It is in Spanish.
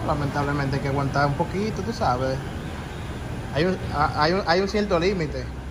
Lamentablemente hay que aguantar un poquito, tú sabes. Hay un cierto límite.